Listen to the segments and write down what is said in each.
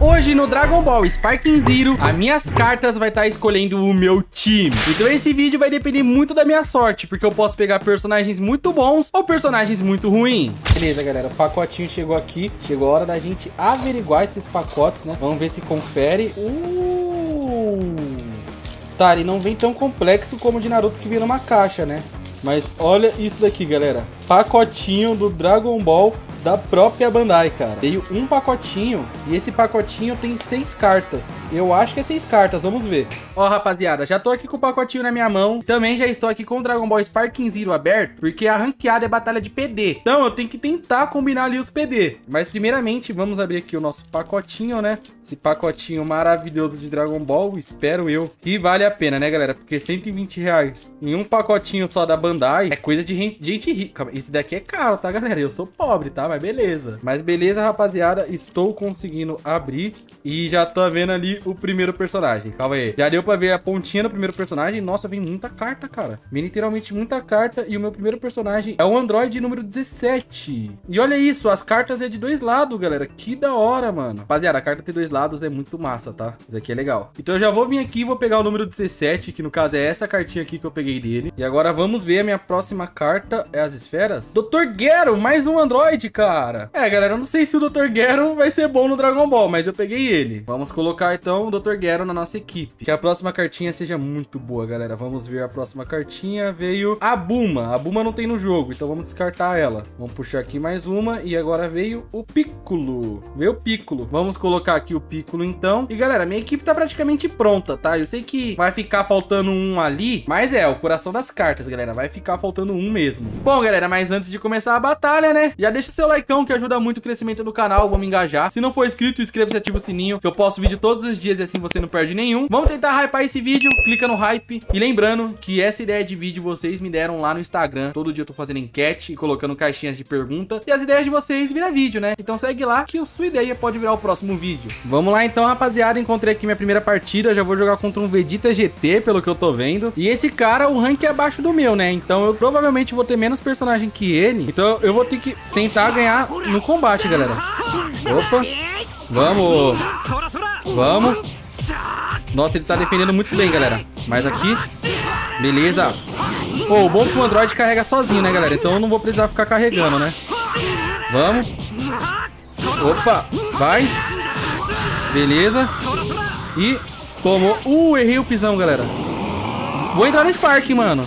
Hoje no Dragon Ball Sparking Zero, as minhas cartas vai estar escolhendo o meu time. Então esse vídeo vai depender muito da minha sorte, porque eu posso pegar personagens muito bons ou personagens muito ruins. Beleza, galera, o pacotinho chegou aqui. Chegou a hora da gente averiguar esses pacotes, né? Vamos ver se confere. Tá, ele não vem tão complexo como o de Naruto que vem numa caixa, né? Mas olha isso daqui, galera. Pacotinho do Dragon Ball da própria Bandai, cara. Veio um pacotinho e esse pacotinho tem 6 cartas. Eu acho que é 6 cartas, vamos ver. Ó, rapaziada, já tô aqui com o pacotinho na minha mão. Também já estou aqui com o Dragon Ball Sparking Zero aberto, porque a ranqueada é batalha de PD. Então eu tenho que tentar combinar ali os PD. Mas primeiramente, vamos abrir aqui o nosso pacotinho, né? Esse pacotinho maravilhoso de Dragon Ball, espero eu. E vale a pena, né, galera? Porque R$120 em um pacotinho só da Bandai é coisa de gente rica. Esse daqui é caro, tá, galera? Eu sou pobre, tá? Mas beleza. Mas beleza, rapaziada. Estou conseguindo abrir. E já tô vendo ali o primeiro personagem. Calma aí. Já deu pra ver a pontinha do primeiro personagem. Nossa, vem muita carta, cara. Vem literalmente muita carta. E o meu primeiro personagem é o Android número 17. E olha isso. As cartas é de 2 lados, galera. Que da hora, mano. Rapaziada, a carta ter 2 lados é muito massa, tá? Isso aqui é legal. Então eu já vou vir aqui e vou pegar o número 17. Que no caso é essa cartinha aqui que eu peguei dele. E agora vamos ver a minha próxima carta. É as esferas. Dr. Gero, mais um Android, cara. É, galera, eu não sei se o Dr. Gero vai ser bom no Dragon Ball, mas eu peguei ele. Vamos colocar, então, o Dr. Gero na nossa equipe. Que a próxima cartinha seja muito boa, galera. Vamos ver a próxima cartinha. Veio a Bulma. A Bulma não tem no jogo, então vamos descartar ela. Vamos puxar aqui mais uma. E agora veio o Piccolo. Veio o Piccolo. Vamos colocar aqui o Piccolo, então. E, galera, minha equipe tá praticamente pronta, tá? Eu sei que vai ficar faltando um ali, mas é o coração das cartas, galera. Vai ficar faltando um mesmo. Bom, galera, mas antes de começar a batalha, né? Já deixa seu likeão que ajuda muito o crescimento do canal. Vamos engajar. Se não for inscrito, inscreva-se e ativa o sininho, que eu posto vídeo todos os dias e assim você não perde nenhum. Vamos tentar hypar esse vídeo. Clica no hype. E lembrando que essa ideia de vídeo vocês me deram lá no Instagram. Todo dia eu tô fazendo enquete e colocando caixinhas de pergunta. E as ideias de vocês viram vídeo, né? Então segue lá que a sua ideia pode virar o próximo vídeo. Vamos lá então, rapaziada. Encontrei aqui minha primeira partida. Já vou jogar contra um Vegeta GT, pelo que eu tô vendo. E esse cara, o rank é abaixo do meu, né? Então eu provavelmente vou ter menos personagem que ele. Então eu vou ter que tentar ganhar no combate, galera. Opa. Vamos. Vamos. Nossa, ele tá defendendo muito bem, galera. Mas aqui. Beleza. Pô, o bom é que o Android carrega sozinho, né, galera? Então eu não vou precisar ficar carregando, né? Vamos. Opa. Vai. Beleza. E tomou. Errei o pisão, galera. Vou entrar no Spark, mano.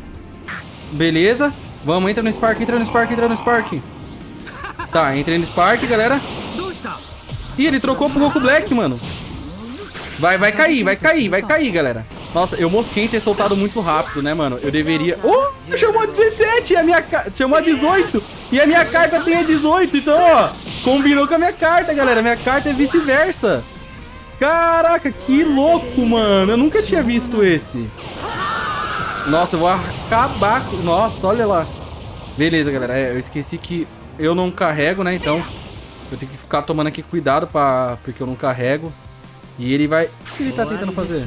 Beleza. Vamos, entra no Spark, entra no Spark, entra no Spark. Tá, entrei no Spark, galera. Ih, ele trocou pro Goku Black, mano. Vai cair, galera. Nossa, eu mosquei em ter soltado muito rápido, né, mano? Eu deveria... chamou a 17 e a minha... Chamou a 18 e a minha carta tem a 18. Então, ó, combinou com a minha carta, galera. Minha carta é vice-versa. Caraca, que louco, mano. Eu nunca tinha visto esse. Nossa, eu vou acabar com... Nossa, olha lá. Beleza, galera. Eu esqueci que eu não carrego, né? Então, eu tenho que ficar tomando aqui cuidado porque eu não carrego. E ele vai... O que ele tá tentando fazer?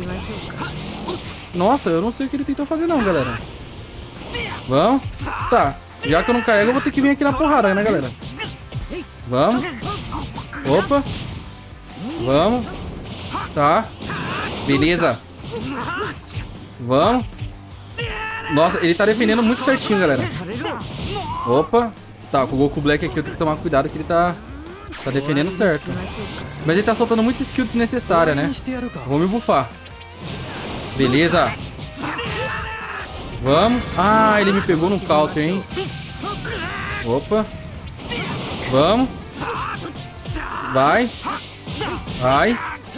Nossa, eu não sei o que ele tentou fazer não, galera. Vamos. Tá. Já que eu não carrego, eu vou ter que vir aqui na porrada, né, galera? Vamos. Opa. Vamos. Tá. Beleza. Vamos. Nossa, ele tá defendendo muito certinho, galera. Opa. Tá, com o Goku Black aqui eu tenho que tomar cuidado que ele tá defendendo certo. Mas ele tá soltando muita skill desnecessária, né? Vou me bufar. Beleza. Vamos. Ah, ele me pegou no counter, hein? Opa. Vamos. Vai. Vai.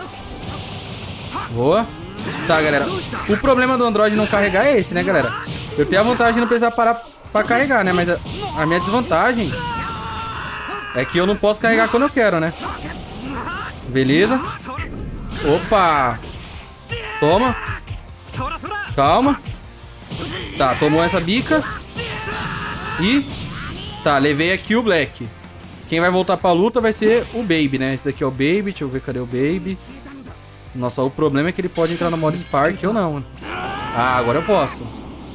Boa. Tá, galera. O problema do Android não carregar é esse, né, galera? Eu tenho a vantagem de não precisar parar pra carregar, né? Mas a minha desvantagem é que eu não posso carregar quando eu quero, né? Beleza. Opa. Toma. Calma. Tá, tomou essa bica. E... Tá, levei aqui o Black. Quem vai voltar pra luta vai ser o Baby, né? Esse daqui é o Baby. Deixa eu ver, cadê o Baby? Nossa, o problema é que ele pode entrar no modo Spark ou não. Ah, agora eu posso.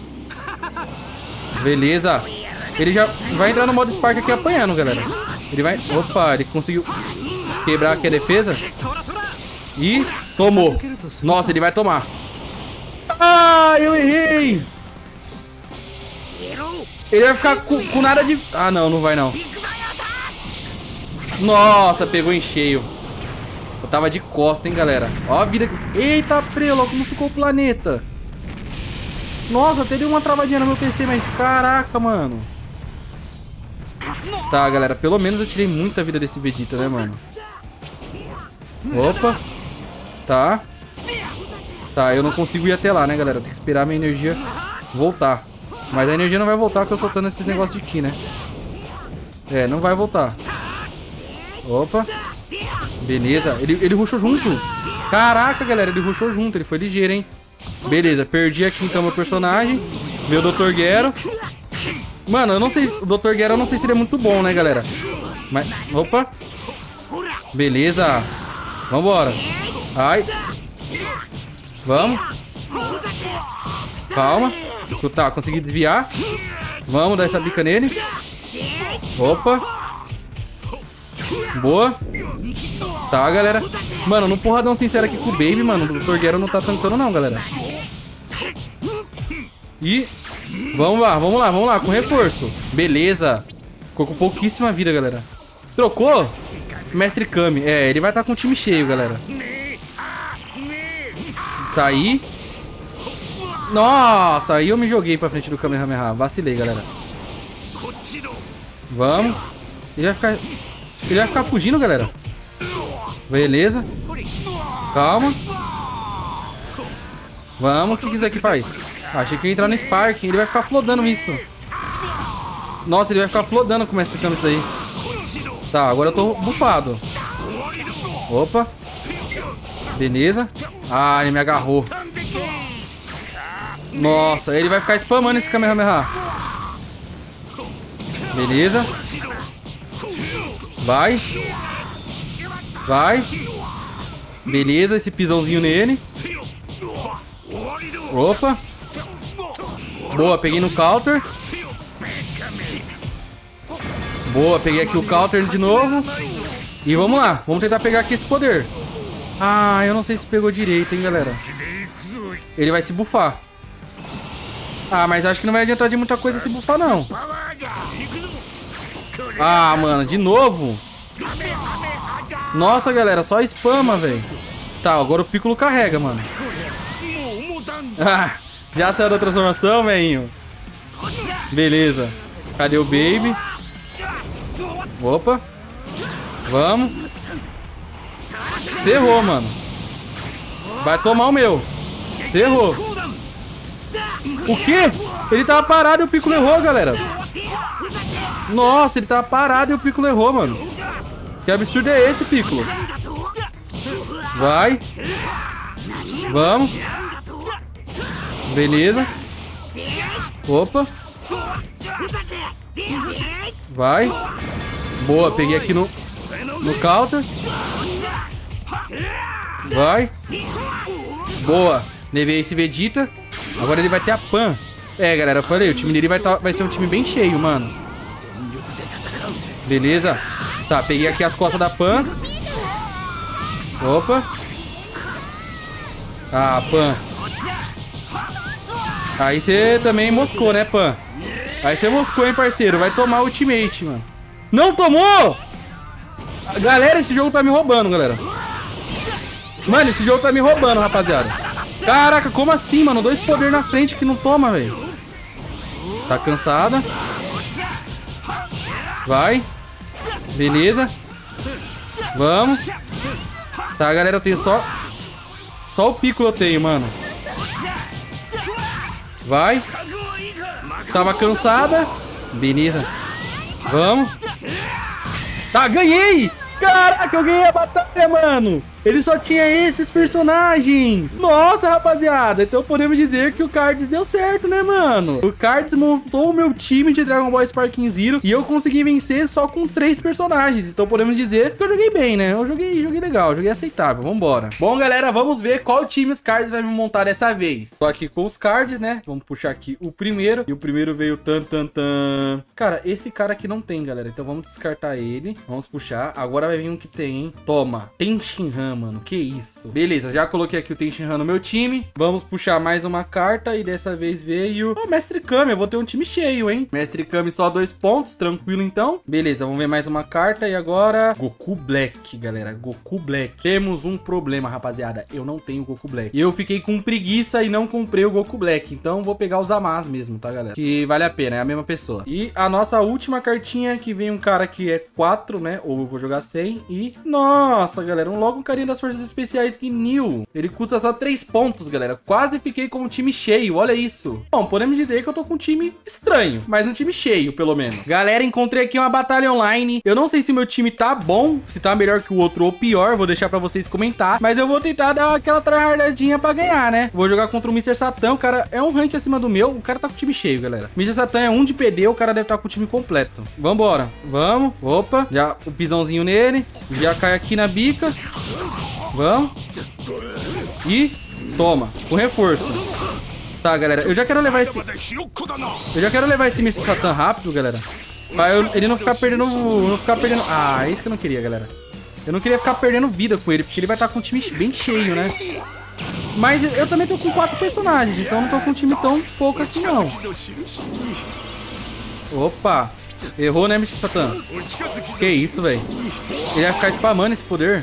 Beleza. Ele já vai entrar no modo Spark aqui apanhando, galera. Ele vai... Opa, ele conseguiu quebrar aqui a defesa. E tomou. Nossa, ele vai tomar. Ah, eu errei. Ele vai ficar com nada de... Ah, não, não vai não. Nossa, pegou em cheio. Eu tava de costa, hein, galera. Ó a vida... Eita, prelo, como ficou o planeta. Nossa, até deu uma travadinha no meu PC, mas caraca, mano. Tá, galera, pelo menos eu tirei muita vida desse Vegeta, né, mano? Opa. Tá. Tá, eu não consigo ir até lá, né, galera? Tem que esperar a minha energia voltar. Mas a energia não vai voltar com eu soltando esses negócios de ki, né? É, não vai voltar. Opa. Beleza. Ele rushou junto. Caraca, galera, ele rushou junto. Ele foi ligeiro, hein? Beleza, perdi aqui então meu personagem. Meu Dr. Gero. Mano, eu não sei. O Dr. Gero eu não sei se ele é muito bom, né, galera? Mas. Opa. Beleza. Vambora. Ai. Vamos. Calma. Tá, consegui desviar. Vamos dar essa bica nele. Opa. Boa. Tá, galera. Mano, no porradão sincero aqui com o Baby, mano, o Dr. Gero não tá tancando não, galera. E... Vamos lá, com reforço. Beleza. Ficou com pouquíssima vida, galera. Trocou? Mestre Kami. É, ele vai estar com o time cheio, galera. Saí. Nossa, aí eu me joguei pra frente do Kamehameha. Vacilei, galera. Vamos. Ele vai ficar fugindo, galera. Beleza. Calma. Vamos, o que isso daqui faz? Achei que ia entrar no Spark. Ele vai ficar flodando isso. Nossa, ele vai ficar flodando com o Mestre Kami isso daí. Tá, agora eu tô bufado. Opa. Beleza. Ah, ele me agarrou. Nossa, ele vai ficar spamando esse Kamehameha. Beleza. Vai. Vai. Beleza, esse pisãozinho nele. Opa. Boa, peguei no counter. Boa, peguei aqui o counter de novo. E vamos lá, vamos tentar pegar aqui esse poder. Ah, eu não sei se pegou direito, hein, galera. Ele vai se bufar. Ah, mas acho que não vai adiantar de muita coisa se bufar, não. Ah, mano, de novo. Nossa, galera, só spama, velho. Tá, agora o Piccolo carrega, mano. Ah, já saiu da transformação, velhinho. Beleza. Cadê o Baby? Opa. Vamos. Você errou, mano. Vai tomar o meu. Você errou. O quê? Ele tava parado e o Piccolo errou, galera. Nossa, ele tava parado e o Piccolo errou, mano. Que absurdo é esse, Piccolo? Vai. Vamos. Beleza. Opa. Vai. Boa, peguei aqui no counter. Vai. Boa. Levei esse Vegeta. Agora ele vai ter a Pan. É, galera, eu falei, o time dele vai ser um time bem cheio, mano. Beleza. Tá, peguei aqui as costas da Pan. Opa. Ah, Pan. Aí você também moscou, né, Pan? Aí você moscou, hein, parceiro? Vai tomar ultimate, mano. Não tomou! Galera, esse jogo tá me roubando, galera. Mano, esse jogo tá me roubando, rapaziada. Caraca, como assim, mano? 2 poderes na frente que não toma, velho. Tá cansada. Vai. Beleza. Vamos. Tá, galera, eu tenho só o Piccolo eu tenho, mano. Vai. Tava cansada. Beleza. Vamos. Tá, ganhei. Caraca, eu ganhei a batalha, mano. Ele só tinha esses personagens. Nossa, rapaziada. Então podemos dizer que o Cards deu certo, né, mano? O Cards montou o meu time de Dragon Ball Sparking Zero e eu consegui vencer só com 3 personagens. Então podemos dizer que eu joguei bem, né? Eu joguei legal, joguei aceitável. Vambora. Bom, galera, vamos ver qual time os Cards vai me montar dessa vez. Tô aqui com os Cards, né? Vamos puxar aqui o primeiro. E o primeiro veio tan. Cara, esse cara aqui não tem, galera. Então vamos descartar ele. Vamos puxar. Agora vai vir um que tem, hein? Toma. Tenshinhan, mano. Que isso. Beleza, já coloquei aqui o Tenshinhan no meu time. Vamos puxar mais uma carta. E dessa vez veio... Ó, Mestre Kami. Eu vou ter um time cheio, hein? Mestre Kami só 2 pontos. Tranquilo, então. Beleza, vamos ver mais uma carta. E agora... Goku Black, galera. Goku Black. Temos um problema, rapaziada. Eu não tenho Goku Black. E eu fiquei com preguiça e não comprei o Goku Black. Então vou pegar os Amas mesmo, tá, galera? Que vale a pena, é a mesma pessoa. E a nossa última cartinha, que vem um cara que é 4, né? Ou eu vou jogar 100 e... Nossa, galera, logo um carinha das Forças Especiais Ginyu. Ele custa só 3 pontos, galera. Quase fiquei com um time cheio, olha isso. Bom, podemos dizer que eu tô com um time estranho, mas um time cheio, pelo menos. Galera, encontrei aqui uma batalha online. Eu não sei se o meu time tá bom, se tá melhor que o outro ou pior, vou deixar pra vocês comentar. Mas eu vou tentar dar aquela tryhardadinha pra ganhar, né? Vou jogar contra o Mr. Satan, o cara é um rank acima do meu. O cara tá com o time cheio, galera. Mr. Satan é 1 de PD, o cara deve estar com o time completo. Vambora, vamos. Opa, já o pisãozinho nele. Já cai aqui na bica. Vamos. E toma, o reforço. Tá, galera, eu já quero levar esse... Mr. Satan rápido, galera. Pra ele não ficar perdendo... Ah, é isso que eu não queria, galera. Eu não queria ficar perdendo vida com ele, porque ele vai estar com um time bem cheio, né? Mas eu também tô com 4 personagens, então não tô com um time tão pouco assim, não. Opa. Errou, né, Mr. Satan? Que isso, velho. Ele vai ficar spamando esse poder.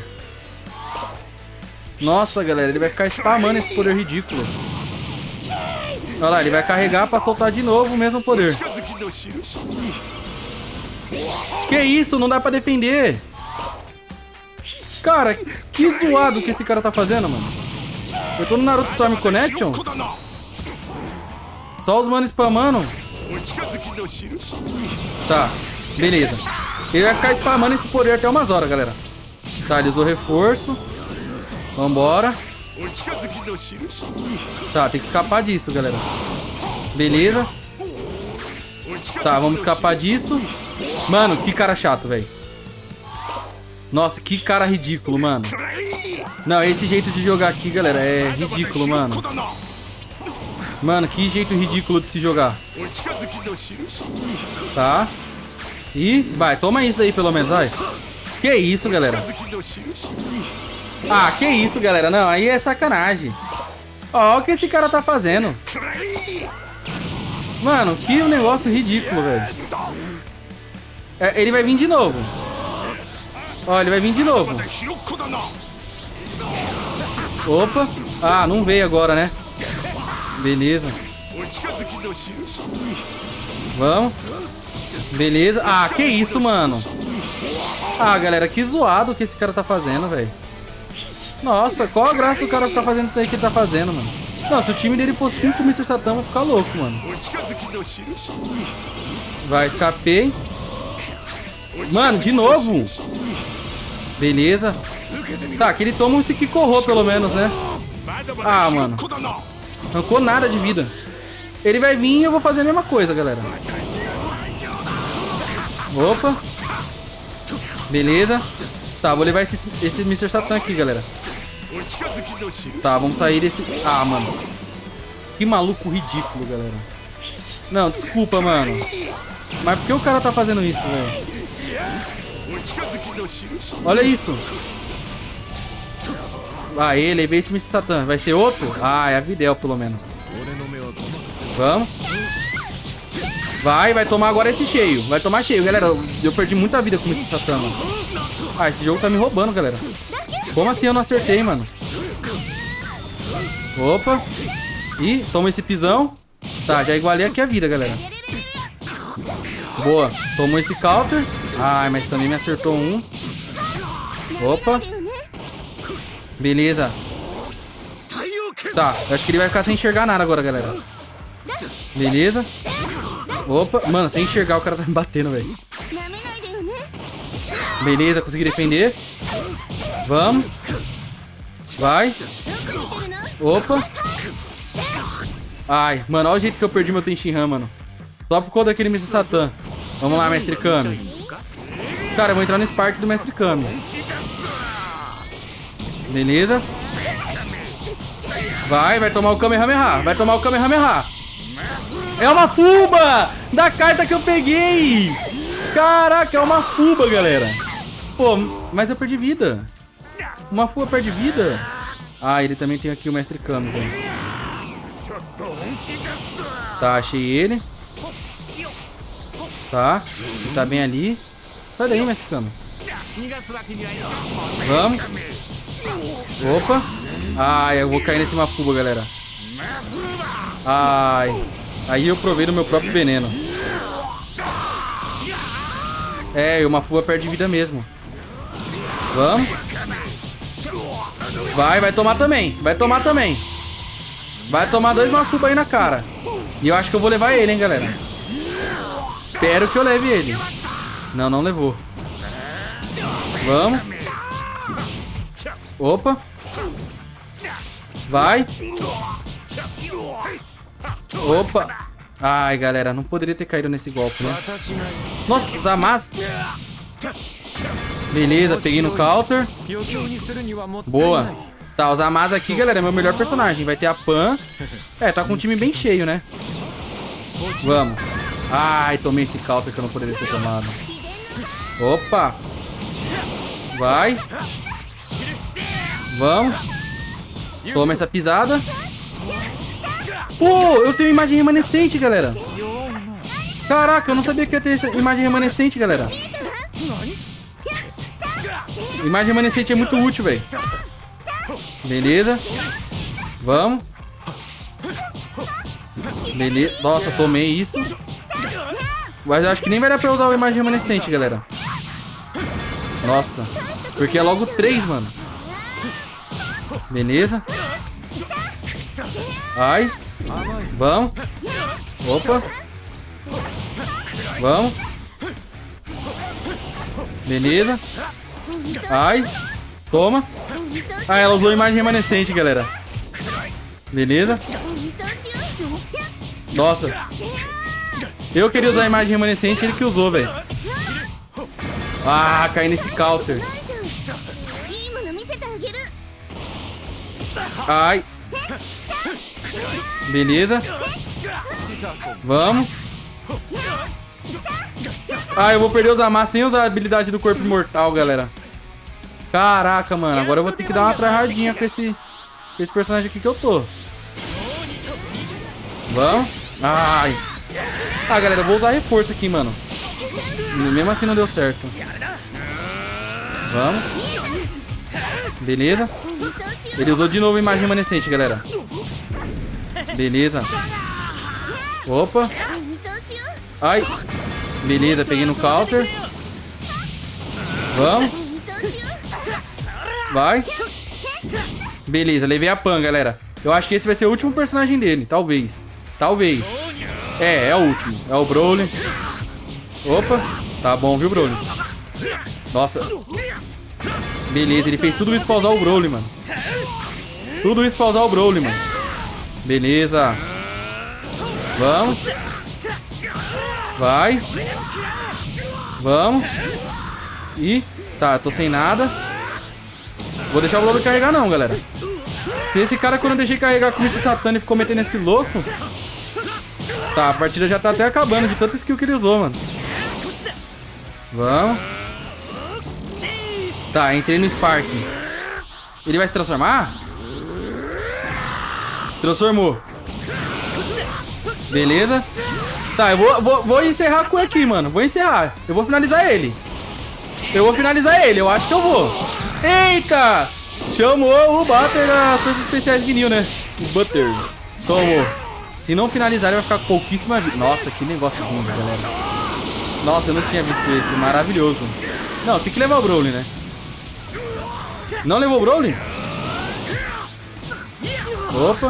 Nossa, galera, ele vai ficar spamando esse poder ridículo. Olha lá, ele vai carregar pra soltar de novo o mesmo poder. Que isso, não dá pra defender. Cara, que zoado que esse cara tá fazendo, mano. Eu tô no Naruto Storm Connections. Só os manos spamando. Tá, beleza. Ele vai ficar spamando esse poder até umas horas, galera. Tá, ele usou reforço. Vambora. Tá, tem que escapar disso, galera. Beleza. Tá, vamos escapar disso. Mano, que cara chato, velho. Nossa, que cara ridículo, mano. Não, esse jeito de jogar aqui, galera, é ridículo, mano. Mano, que jeito ridículo de se jogar. Tá. E vai, toma isso daí pelo menos, vai. Que isso, galera. Ah, que isso, galera. Não, aí é sacanagem. Ó, o que esse cara tá fazendo. Mano, que negócio ridículo, velho. É, ele vai vir de novo. Ó, ele vai vir de novo. Opa. Ah, não veio agora, né? Beleza. Vamos. Beleza. Ah, que isso, mano. Ah, galera, que zoado que esse cara tá fazendo, velho. Nossa, qual a graça do cara que tá fazendo isso daí que ele tá fazendo, mano? Não, se o time dele fosse 5 Mr. Satan, eu vou ficar louco, mano. Vai, escapei. Mano, de novo. Beleza. Tá, que ele toma um Sekikorô, pelo menos, né? Ah, mano. Arrancou nada de vida. Ele vai vir e eu vou fazer a mesma coisa, galera. Opa. Beleza. Tá, vou levar esse Mr. Satan aqui, galera. Tá, vamos sair desse... Ah, mano. Que maluco ridículo, galera. Não, desculpa, mano. Mas por que o cara tá fazendo isso, velho? Olha isso. Aê, levei esse Mr. Satan. Vai ser outro? Ah, é a Videl, pelo menos. Vamos. Vai tomar agora esse cheio. Vai tomar cheio, galera. Eu perdi muita vida com o Mr. Satan, mano. Ah, esse jogo tá me roubando, galera. Como assim eu não acertei, mano? Opa. Ih, toma esse pisão. Tá, já igualei aqui a vida, galera. Boa. Tomou esse counter. Ai, mas também me acertou um. Opa. Beleza. Tá, eu acho que ele vai ficar sem enxergar nada agora, galera. Beleza. Opa, mano, sem enxergar o cara tá me batendo, velho. Beleza, consegui defender. Vamos. Vai. Opa. Ai, mano, olha o jeito que eu perdi meu Tenshinhan, mano. Só por conta daquele Mr. Satan. Vamos lá, Mestre Kami. Cara, eu vou entrar no Spark do Mestre Kami. Beleza. Vai tomar o Kamehameha. Vai tomar o Kamehameha. É uma Fuba da carta que eu peguei. Caraca, é uma Fuba, galera. Pô, mas eu perdi vida. Uma Fuba perde vida. Ah, ele também tem aqui o Mestre Kami, velho. Tá, achei ele. Tá, ele tá bem ali. Sai daí, Mestre Kami. Vamos. Opa. Ai, eu vou cair nesse Mafuba, galera. Ai. Aí eu provei do meu próprio veneno. É, o Mafuba perde vida mesmo. Vamos. Vai tomar também. Vai tomar também. Vai tomar 2 Mafuba aí na cara. E eu acho que eu vou levar ele, hein, galera. Espero que eu leve ele. Não, não levou. Vamos. Opa. Vai. Opa. Ai, galera, não poderia ter caído nesse golpe, né? Nossa, usar massa. Beleza, peguei no counter. Boa. Tá, os Amaz aqui, galera, é meu melhor personagem. Vai ter a Pan. É, tá com um time bem cheio, né? Vamos. Ai, tomei esse counter que eu não poderia ter tomado. Opa. Vai. Vamos. Toma essa pisada. Pô, eu tenho imagem remanescente, galera. Caraca, eu não sabia que ia ter essa imagem remanescente, galera. Imagem remanescente é muito útil, velho. Beleza. Vamos. Beleza. Nossa, tomei isso. Mas eu acho que nem vai dar pra usar o imagem remanescente, galera. Nossa. Porque é logo 3, mano. Beleza. Ai. Vamos. Opa. Vamos. Beleza. Ai. Toma. Ah, ela usou imagem remanescente, galera. Beleza. Nossa. Eu queria usar a imagem remanescente, ele que usou, velho. Ah, caí nesse counter. Ai. Beleza. Vamos. Ah, eu vou perder os Amaz sem usar a habilidade do corpo imortal, galera. Caraca, mano. Agora eu vou ter que dar uma tryhardinha com esse personagem aqui que eu tô. Vamos. Ai. Ah, galera, eu vou usar reforço aqui, mano. Mesmo assim não deu certo. Vamos. Beleza. Ele usou de novo a imagem remanescente, galera. Beleza. Opa. Ai. Beleza, peguei no counter. Vamos. Vai. Beleza, levei a Pan, galera. Eu acho que esse vai ser o último personagem dele. Talvez. Talvez. É o último. É o Broly. Opa. Tá bom, viu, Broly? Nossa. Beleza, ele fez tudo isso pra usar o Broly, mano. Tudo isso pra usar o Broly, mano. Beleza. Vamos. Vai. Vamos. E... Tá, eu tô sem nada. Vou deixar o Broly carregar não, galera. Se esse cara, quando eu deixei carregar com esse Satana e ficou metendo esse louco... Tá, a partida já tá até acabando de tanta skill que ele usou, mano. Vamos. Tá, entrei no Spark. Ele vai se transformar? Se transformou. Beleza. Tá, eu vou encerrar com ele aqui, mano. Vou encerrar. Eu vou finalizar ele. Eu acho que eu vou. Eita! Chamou o Butter das forças especiais de Gnil, né? O Butter. Tomou. Se não finalizar, ele vai ficar com pouquíssima vida. Nossa, que negócio lindo, galera. Nossa, eu não tinha visto esse. Maravilhoso. Não, tem que levar o Broly, né? Não levou o Broly? Opa.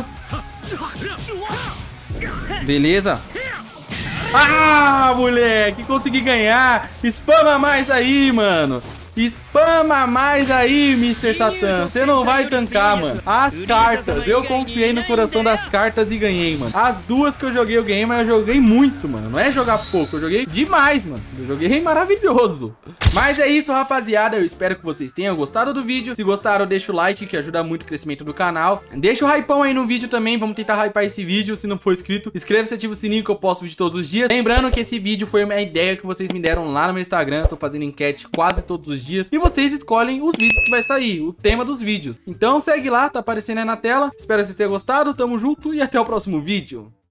Beleza. Ah, moleque. Consegui ganhar. Spama mais aí, mano. Spama mais aí, Mr. Satan. Você não vai tancar, mano. As cartas. Eu confiei no coração das cartas e ganhei, mano. As duas que eu joguei, mas eu joguei muito, mano. Não é jogar pouco, eu joguei demais, mano. Eu joguei maravilhoso. Mas é isso, rapaziada. Eu espero que vocês tenham gostado do vídeo. Se gostaram, deixa o like, que ajuda muito o crescimento do canal. Deixa o hypão aí no vídeo também. Vamos tentar hypar esse vídeo. Se não for inscrito, inscreva-se e ativa o sininho que eu posto vídeo todos os dias. Lembrando que esse vídeo foi uma ideia que vocês me deram lá no meu Instagram. Eu tô fazendo enquete quase todos os dias. E vocês escolhem os vídeos que vai sair, o tema dos vídeos. Então segue lá, tá aparecendo aí na tela. Espero que vocês tenham gostado. Tamo junto e até o próximo vídeo.